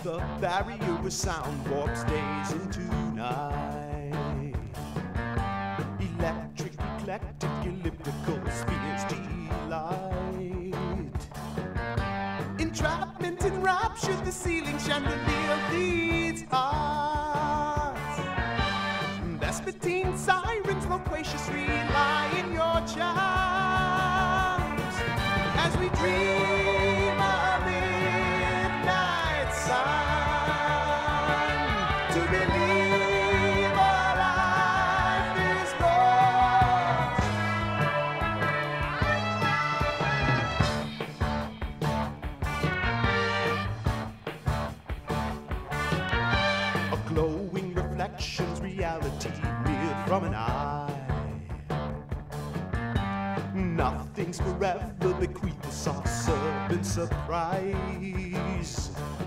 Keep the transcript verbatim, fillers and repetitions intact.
the barrier of sound warps days into night. Electric, eclectic, elliptical spheres delight. Entrapment enraptured, the ceiling chandelier leads us. Vespertine sirens loquaciously lie in your charms as we dream a midnight sun to believe our life is lost. A glowing reflections, reality mirrored from an eye. Nothing's forever, bequeath the soft serpent surprise.